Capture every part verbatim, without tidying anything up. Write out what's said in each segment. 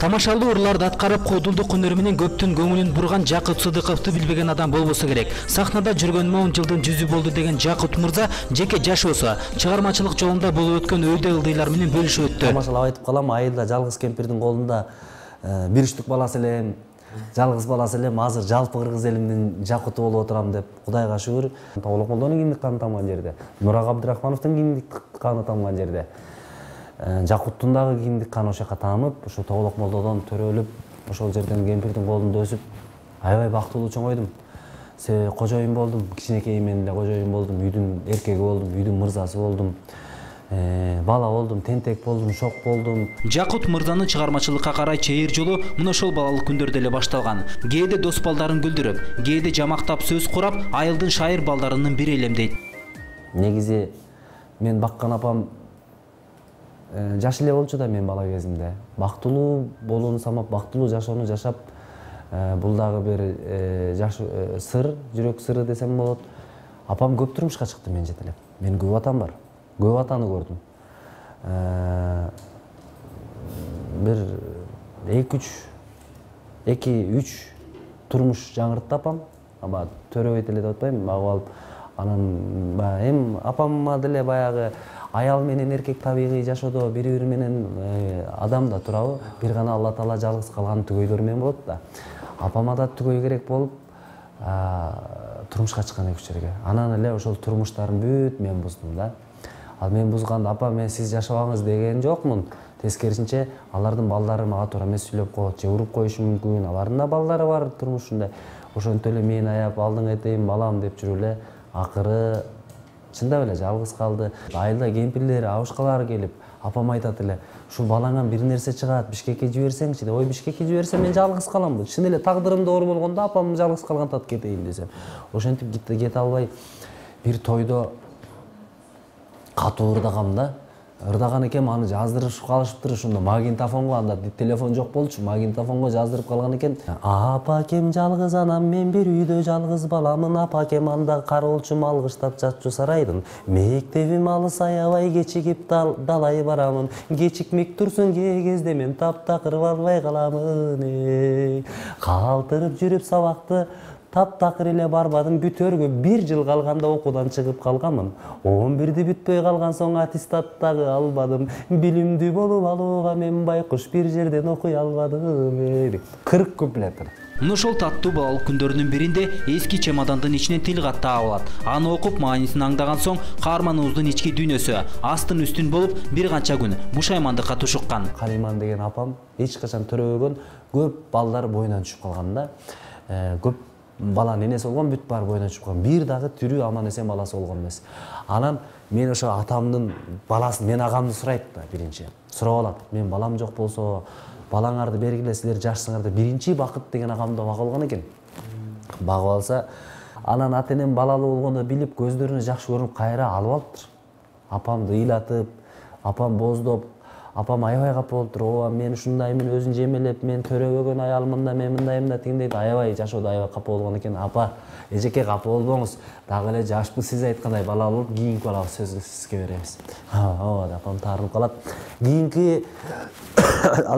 Тамашалуу ырларды аткарып койдулдук өнөрү менен көптүн көңүлүн бурган Жакут Сыдыковду билбеген адам болбосо керек. Сахнада жүргөнүмө он жылдын жүзү болду деген Жакут мырза жеке жашоосу, чыгармачылык жолунда болуп өткөн өйдө ылдыйлар менен бөлүшүп өттү. Тамашалап айтып калам, айылда жалгыз кемпирдин колунда бир үчтүк баласы элем, жалгыз баласы элем, азыр жалпы кыргыз элинин Жакуту болуп отурам деп Кудайга шүгүр. Тоголок молдонун киндик каны тамган жерде, Нурак Абдрахмановдун киндик каны тамган жерде, Жакуттун дагы киндик каны ошол жака таамып, ошо Тоголок молдодон төрөлүп, ошол жерден кемпирдин колунда өсүп, аябай бактылуу чоңойдум. Себеби кожоюн болдум, кичинекейимен эле кожоюн болдум, үйдүн эркеги болдум, үйдүн мырзасы болдум. Бала болдум, тентек болдум, шок болдум. Жакут мырзанын чыгармачылыкка карай чейир жолу мына ошол балалык күндөрдө эле башталган. Кээде дос балдарын күлдүрүп, кээде жамактап сөз курап, айылдын шайыр балдарынын бири элем дейт. Негизи мен баккан апам жаш эле болчу да мен бала кезимде. Бактылуу болууну самап, бактылуу жашоону жашап, бул дагы бир жаш сыр, жүрөк сыры десем болот. Апам көп турмушка чыкты мен жетелеп. Мен көп атам бар. Көп атаны көрдүм. Бир эки үч эки үч турмуш жаңыртты апам. Ама төрөбөйт эле деп атпайм, агып алып, анан эми апамма деле баягы аял менен эркек табигый жашоодо бири-бири менен адам да турабы, бир гана Алла Таала жалгыз калган түгөйлөр менен болот да. Апама да түгөй керек болуп, турмушка чыккан эки үч жерге. Анан эле ошол турмуштарын бүт мен буздум да. Ал мен бузганда апа мен сиз жашабаңыз деген жокмун. Тескерисинче алардын балдары мага туура эмес сүйлөп коет, же уруп коюшу мүмкүн. Алардын да балдары бар турмушунда. Ошентип эле мени аяп алдың этейин балам деп жүрүп эле акыры чындап эле жалгыз калды. Айылда кемпирлери, абышкалары келип, апам айтат эле, "Ушул балаңан бир нерсе чыгат, Бишкекке жиберсеңчи" деп. Ой, Бишкекке жиберсем мен жалгыз калам. Чын эле тагдырым доор болгондо апам жалгыз калган тат кетейин десем. Ошентип кете албай бир тойдо катуу ырдагам да. Ырдаган экем, аны жаздырышып калышыптыр ошондо магнитофонго, анда телефон жок болчу, магнитофонго жаздырып калган экен. Апа кем жалгыз анам, мен бир үйдө жалгыз баламын, апа кем анда кароолчум алгыштап жатчу сарайдын. Мектебим алыс аябай кечигип далай барамын, кечикмек турсун кээ кезде мен таптакыр барбай каламын. Калтырып жүрүп сабакты таптакыр эле барбадым, бүтөргө бир жыл калганда окуудан чыгып калганмын. он бирди бүтпөй калган соң аттестат дагы албадым. Билимдүү болуп алууга мен байкуш бир жерден окуй албадым. кырк куплеттер. Мына ошол таттуу балалык күндөрүнүн биринде эски чемодандын ичинен тил кат табылат. Аны окуп маанисин аңдаган соң каарманыбыздын ички дүйнөсү астын үстүн болуп бир канча күн бушаймандыкка тушуккан. Калиман деген апам эч качан төрөбөгөн, көп балдар боюнан түшүп калган да. Көп баланын энеси болгон, бүт бар боюнан түшүп калган. Бир дагы тирүү аман эсен баласы болгон эмес. Анан мен ошо атамдын баласын, мен агамды сурайт да биринчи. Сурап алат. Мен балам жок болсо, балаңарды бергиле, силер жашсыңар деп биринчи бакыт деген агамды багып алган экен. Багып алса, анан ата-энем балалуу болгондо билип, көздөрүнө жакшы көрүнүп кайра алып алыптыр. Апамды ыйлатып, апам боздоп, апам аябай капа болуптур. Ооба мен ушундаймын, өзүн жемелеп, мен төрөбөгөн аялмын да, мен мындаймын да тигиндей аябай жашоодо аябай капа болгон экен. Апа, эжеке капа болбоңуз. Дагы эле жашпыз, сиз айткандай балалуу болуп, кийинки балалы сөзгө сизге беребиз. Ооба деп апам таарынып калат. Кийинки ал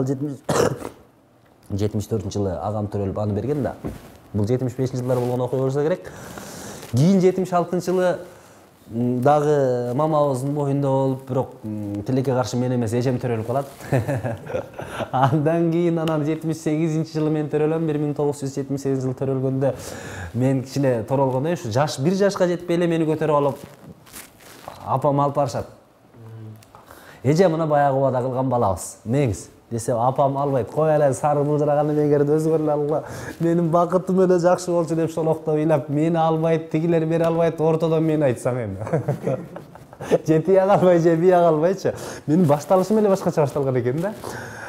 жетимиш төртүнчү жылы агам төрөлүп аны берген да. Бул жетимиш бешинчи жылдар болгон окуя болсо керек. Кийин жетимиш алтынчы жылы дагы мамабыздын боюнда болуп, бирок тилекке каршы мен эмес, эжем төрөлүп калат. Андан кийин анан жетимиш сегизинчи жылы мен төрөлөм. бир миң тогуз жүз жетимиш сегизинчи жылы төрөлгөндө мен кичине торолгондо ушу жаш бир жашка жетпей эле мени көтөрүп алып апам алып барышат. Эже мына баягы убада кылган балабыз, меңиз десе апам албайт. Кой эле сары былжыраган эмеңерди өзүңөр эле алгыла. Менин бакытым эле жакшы болчу деп шолоктоп ыйлап, мени албайт, тигилер бери албайт, ортодон мен айтсам эми. Жети ага албай, же би ага албайчы. Менин башталышым эле башкача башталган экен да.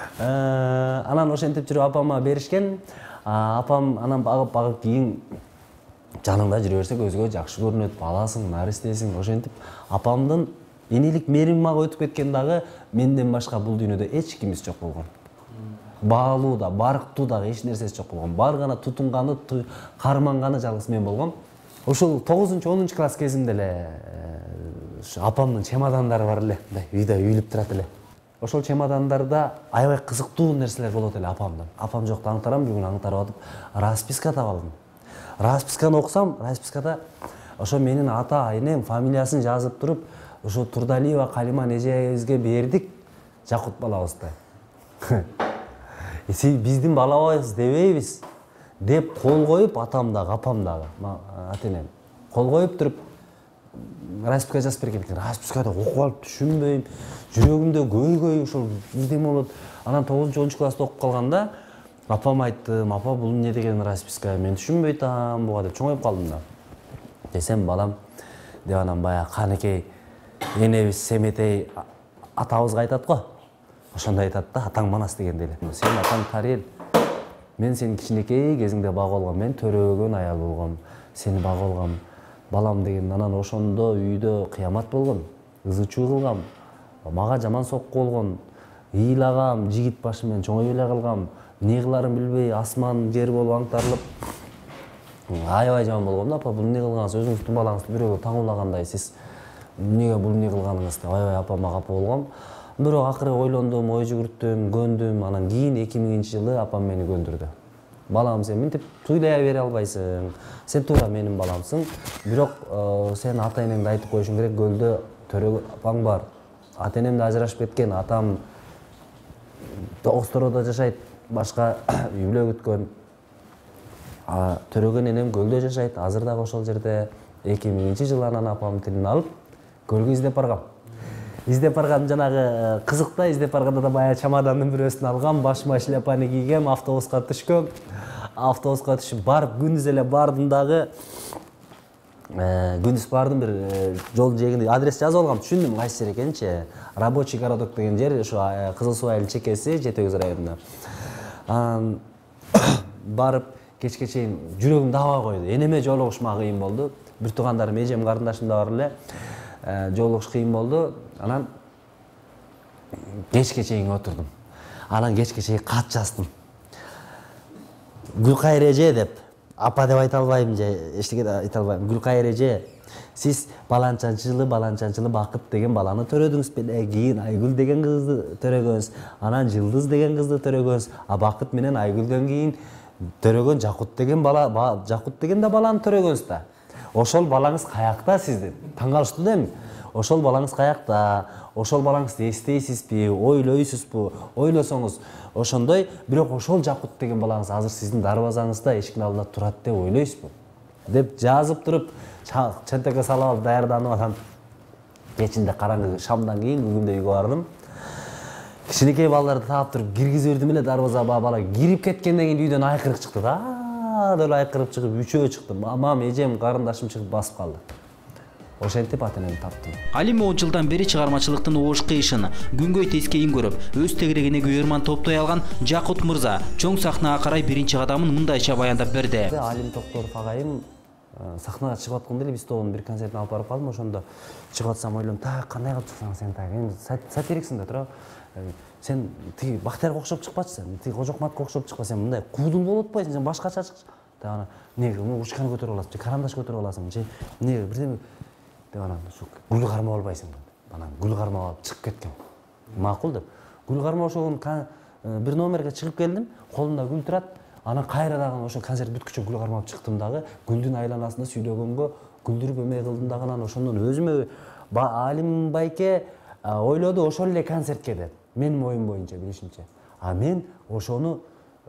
Анан ошентип жүрүп апама беришкен. Апам анан багып-багып кийин жаныңда жүрө берсек өзгө жакшы көрүнөт, баласың, наристесиң. Ошентип апамдын энелик мээрими мага өтүп кеткен дагы менден башка бул дүйнөдө эч кимиз жок болгон. Баалуу да, барктуу да эч нерсеси жок болгон. Бар гана тутунганы, карманганы жалгыз мен болгом. Ошол тогузунчу онунчу класс кезимде эле апамдын чемодандары бар эле, үйдө үйүлүп турат эле. ошол чемодандарда аябай кызыктуу нерселер болот эле апамдан. Апам жокто аңтарам, бүгүн аңтарып атып расписка таап алдым. Расписканы окусам, распискада ошо менин ата энем фамилиясын жазып туруп, ошо Турдалиева Калиман эжебизге бердик Жакут балабызды. Биздин балабыз дебейбиз деп кол коюп, атам дагы, апам дагы, ата энем кол коюп туруп расписка жазып берген экен. Распискада окуп алып түшүнбөйм, жүрөгүмдө көйгөй ошол бирдеме болот. Анан тогузунчу онунчу класста окуп калганда апам айттым, апа бул эмне деген расписка, мен түшүнбөй атам буга деп чоңоюп калдым да. Десем балам деп анан баягы канекей энебиз Семетей атабызга айтат го. Ошондой айтат да, атаң Манас дегенде эле. Сен атаң Тарел. Мен сени кичинекей кезиңде багып алгам, мен төрөгөн аял болгом, сени багып алгам. Балам деген анан ошондо үйдө кыямат болгон, ызы чуу кылгам, мага жаман сокку болгон, ыйлагам, жигит башы менен чоңой эле калгам, эмне кыларын билбей, асман жер болуп аңтарылып, аябай жаман болгом да. Апа, бул эмне кылганыңыз, өзүңүздүн балаңызды бирөөгө таңуулагандай, сиз эмнеге бул эмне кылганыңыз деп аябай апама капа болгом. Бирок акыры ойлондум, ой жүгүрттүм, көндүм. Анан кийин эки миңинчи жылы апам мени көндүрдү. Балам, сен мынтип туйлай бере албайсың. Сен туура менин баламсың. Бирок сен ата энеңди айтып коюшуң керек, көлдө төрөгөн апаң бар. Ата энем да ажырашып кеткен, атам Остороодо жашайт, башка үй бүлө күткөн. Төрөгөн энем көлдө жашайт, азыр дагы ошол жерде. эки миңинчи жылы анан апамдын тилин алып, көлгө издеп баргам. Издеп барган жанагы кызык да, издеп барганда да баягы чемодандын бирөөсүн алгам, башыма шляпаны кийгем, автобуска түшкөм. Автобуска түшүп барып күндүз эле бардым дагы. Күндүз бардым, бир жол жээгинде адрес жазып алгам, түшүндүм кайсы жер экенинчи. Рабочий городок деген жер, ошо Кызыл Суу айылынын чекеси, Жети Өгүз районунда. Анан барып кечке чейин жүрөгүм дабай койду. Энеме жолугушма кыйын болду. Бир туугандарым, эжем, карындашым да бар эле. Жолугуш кыйын болду. Анан кечке чейин отурдум. Анан кечке чейин кат жаздым. Гүлкайыр эже деп, апа деп айта албайм же, эчтеке да айта албайм. Гүлкайыр эже, сиз баланчанчы жылы, баланчанчы жылы Бакыт деген баланы төрөдүңүз беле, кийин Айгүл деген кызды төрөгөнсүз, анан Жылдыз деген кызды төрөгөнсүз, а Бакыт менен Айгүлдөн кийин төрөгөн Жакут деген бала, Жакут деген да баланы төрөгөнсүз да. Ошол балаңыз каякта сиздин? Таң калыштуу да эми. Ошол балаңыз каякта? Ошол балаңызды эстейсизби, ойлойсузбу? Ойлосоңуз ошондой, бирок ошол Жакут деген балаңыз азыр сиздин дарбазаңызда эшиктин алдында турат деп ойлойсузбу? Деп жазып туруп, чентекке салып алып даярданып атам. Кечинде караңгы шамдан кийин бүгүндө үйгө бардым. Кичинекей балдарды таап туруп киргизип бердим эле дарбазага, бала кирип кеткенден кийин үйдөн айкырык чыкты да. Деле айкырып чыгып, үчөө чыкты. Мамам, эжем, карындашым чыгып басып калды. Ошентип ата энемди таптым. Алим он жылдан бери чыгармачылыктын оош кыйышын, күнгөй тескейин көрүп, өз тегерегине күйөрман топтой алган Жакут мырза чоң сахнага карай биринчи кадамын мындайча баяндап берди. Алим Токторов агайым сахнага чыгып атканда эле биз тобунун бир концертине алып барып калдым. Ошондо чыгып атсам ойлойм, так кандай кылып чыксаң сен так, эми сатириксиң да тура. Сен тиги Бактиярга окшоп чыкпачсың, тиги Кожокматка окшоп чыкпа, сен мындай куудул болуп атпайсың, сен башкача чыкчы. Деп анан эмнеге ручканы көтөрүп аласың, же карандаш көтөрүп аласың, же эмнеге бирдеме деп анан ушу гүл кармап албайсың деп. Анан гүл кармап алып чыгып кеткем. Макул деп. Гүл кармап ошол бир номерге чыгып келдим, колумда гүл турат. Анан кайра дагы ошол концерт бүткүчө гүл кармап чыктым дагы. Гүлдүн айланасында сүйлөгөнгө гүлдүрүп эме кылдым дагы. Анан ошондон өзүмө Алим байке ойлоду ошол эле концертке деп. Менин оюм боюнча, билишимче. А мен ошону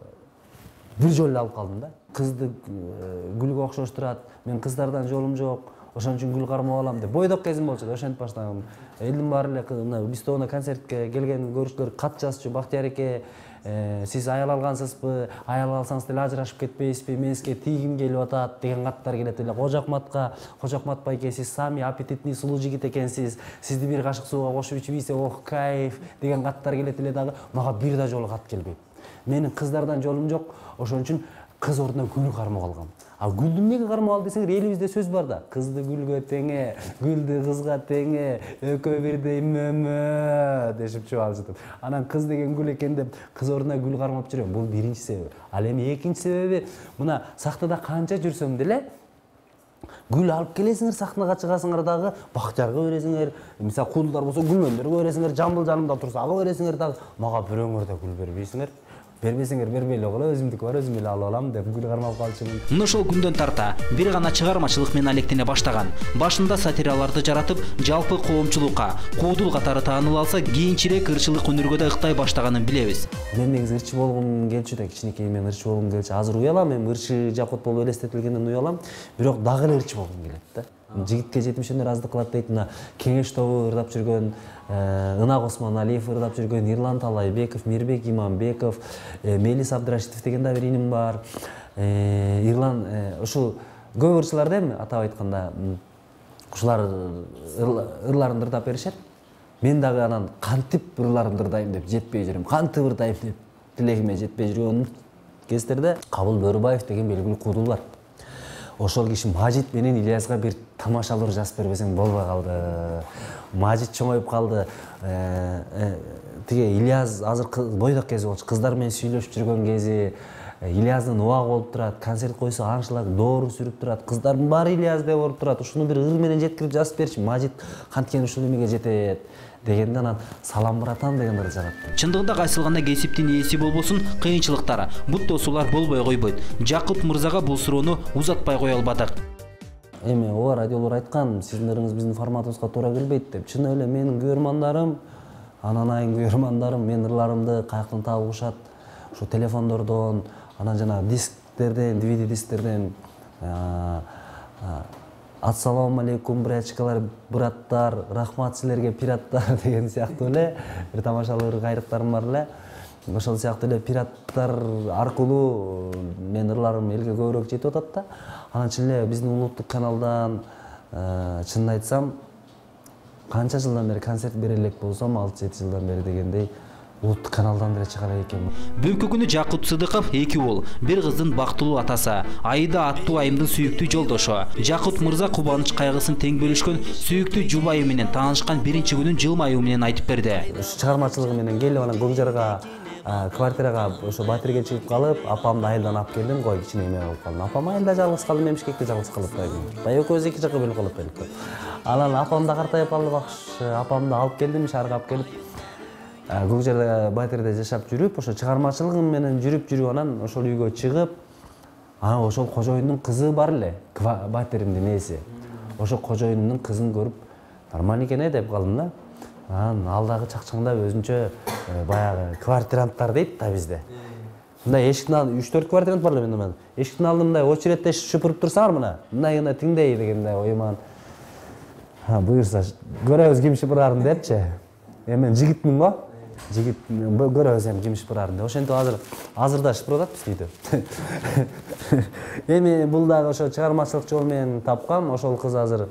бир жолу алып калдым да. Кызды гүлгө окшоштурат. Мен кыздардан жолум жок. Ошон үчүн гүл кармап алам деп. Бойдок кезим болчу да, ошентип баштагам. Элдин баары эле биз тобуна концертке келген көрүүчүлөр кат жазчу. Бактияр эке, сиз аял алгансызбы? Аял алсаңыз деле ажырашып кетпейсизби? Мен сизге тийгим келип атат деген каттар келет эле. Кожокматка, Кожокмат байке, сиз сами аппетитный сулуу жигит экенсиз. Сизди бир кашык сууга кошуп ичип ийсе, ох, кайф деген каттар келет эле дагы. Мага бир да жолу кат келбейт. Менин кыздардан жолум жок. Ошон үчүн кыз ордуна гүл кармап алгам. А гүлдү эмнеге кармап ал десеңер, элибизде сөз бар да. Кызды гүлгө теңе, гүлдү кызга теңе, экөө бирдей мөмө дешип чубалжытып. Анан кыз деген гүл экен деп кыз ордуна гүл кармап жүрөм. Бул биринчи себеби. Ал эми экинчи себеби, мына сахнада канча жүрсөм деле Гүл алып келесиңер, сахнага чыгасыңар дагы, Бактиярга бересиңер, мисалы куудулдар болсо Гүлмөндөргө бересиңер, Жамбыл жанымда турса ага бересиңер дагы, мага бирөөңөр да гүл бербейсиңер. Бербесеңер бербей эле койгула, өзүмдүкү бар, өзүм эле алып алам деп гүл кармап калчумун. Мына ошол күндөн тарта бир гана чыгармачылык менен алектене баштаган. Башында сатираларды жаратып, жалпы коомчулукка куудул катары тааныла алса, кийинчерээк ырчылык өнөргө да ыктай баштаганын билебиз. Мен негизи ырчы болгум келчү да, кичинекей мен ырчы болгум келчү. Азыр уялам, эми ырчы жакут болуп элестетилгенден уялам, бирок дагы эле ырчы болгум келет да. Жигитке жетимишендер аздык кылат дейт, мына Кеңеш тобу ырдап жүргөн, Ынак Осмоналиев ырдап жүргөн, Ирлан Талайбеков, Мирбек Иманбеков, Мелис Абдрашитов деген да бир иним бар. Ирлан ушул көп ырчылар эми атап айтканда ушулар ырларын ырдап беришет. Мен дагы анан кантип ырларымды ырдайм деп жетпей жүрөм. Кантип ырдайм деп тилегиме жетпей жүргөн кездерде Кабыл Бөрүбаев деген белгилүү куудул бар. Ошол киши Мажит менен Ильязга бир тамашалуу жазып бербесең болбой калды. Мажит чоңоюп калды. Тиге Ильяз азыр бойдок кези болчу. Кыздар менен сүйлөшүп жүргөн кези, Ильяздын убагы болуп турат, концерт койсо аншылак доору сүрүп турат. Кыздардын баары Ильязде болуп турат. Ушуну бир ыр менен жеткирип жазып берчи. Мажит канткени ушул эмеге жетет дегенде анан Салам братан деген ыр жаратты. Чындыгында кайсылганда кесиптин ээси болбосун, кыйынчылыктар, бут тосуулар болбой койбойт. Жакут мырзага бул суроону узатпай кое албадык. Эми ооба радиолор айткан, сиздин ырыңыз биздин форматыбызга туура келбейт деп. Чын эле менин көрөрмандарым, анан айын көрөрмандарым мен ырларымды каяктан таап угушат. Ушу телефондордон, анан жана дисктерден, ди ви ди дисктерден Ассаламу алейкум, брячкалар, браттар, рахмат силерге, пираттар деген сыяктуу эле бир тамашалуу ыр кайрыктарым бар эле. Ошол сыяктуу эле пираттар аркылуу менин ырларым элге көбүрөөк жетип атат да. Анан чын эле биздин улуттук каналдан чынын айтсам, канча жылдан бери концерт бере элек болсом, алты жети жылдан бери дегендей улуттук каналдан деле чыгара экен. Бүгүнкү күнү Жакут Сыдыков эки уул, бир кыздын бактылуу атасы, Айда аттуу айымдын сүйүктүү жолдошу. Жакут мырза кубаныч кайгысын тең бөлүшкөн сүйүктүү жубайы менен таанышкан биринчи күнүн жылмаюу менен айтып берди. Чыгармачылыгы менен келип анан Көкжарга квартирага ошо батирге чыгып калып, апамды айылдан алып келдим, кой кичине эме болуп калдым. Апам айылда жалгыз калды, мен бишкекте жалгыз калып атайын. Баягы экөөбүз эки жакка бөлүп калып калдык. Анан апам да картайып калды, бакшы, апамды алып келдим, шаарга алып келип Көкжарда батирде жашап жүрүп, ошо чыгармачылыгым менен жүрүп жүрүп анан ошол үйгө чыгып, анан ошол кожоюндун кызы бар эле, батиримдин ээси. Ошо кожоюнумдун кызын көрүп, нормально экен э деп калдым да. Анан ал дагы чакчаңдап өзүнчө баягы квартиранттар дейт да бизде. Мындай эшиктин алдында үч төрт квартирант бар эле менин. Эшиктин алдында мындай очередте шыпырып турсаңар мына, мындай гана тиңдей дегенде ойман. Ha буюрса көрөбүз ким шыпырарын депчи. Эми жигитмин го. Жигит көрөбүз эми ким шыпырарын деп. Ошентип азыр азырда шыпырып атат биз үйдө. Эми бул дагы ошо чыгармачылык жол менен тапкан, ошол кыз азыр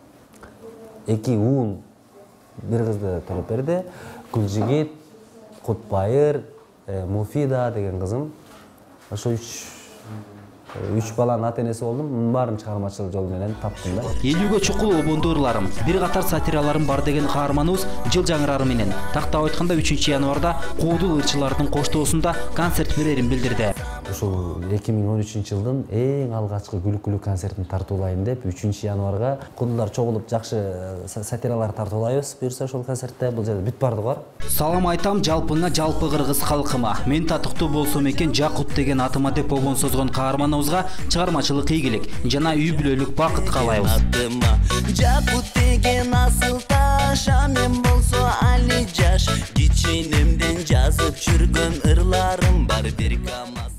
эки уул бир кызды төлөп берди. Гүлжигит, Кутбайыр, Муфида деген кызым. Ошо үч үч баланын ата энеси болдум. Мунун баарын чыгармачылык жол менен таптым да. Элүүгө чукул обондуу ырларым, бир катар сатираларым бар деген каарманыбыз жыл жаңырары менен тактап айтканда үчүнчү январда куудул ырчылардын коштоосунда концерт берерин билдирди. Ушул эки миң он үчүнчү жылдын эң алгачкы күлкүлүү концертин тартуулайын деп үчүнчү январга куудулдар чогулуп жакшы сатиралар тартуулайбыз. Буюрса ошол концертте бул жерде бүт бардыгы бар. Салам айтам жалпыңа, жалпы кыргыз калкыма. Мен татыктуу болсом экен Жакут деген атыма деп обон созгон каарманыбызга чыгармачылык ийгилик жана үй бүлөлүк бакыт каалайбыз. Жакут деген асыл таш, мен болсо али жаш, кичинемден жазып жүргөн ырларым бар бир камаз.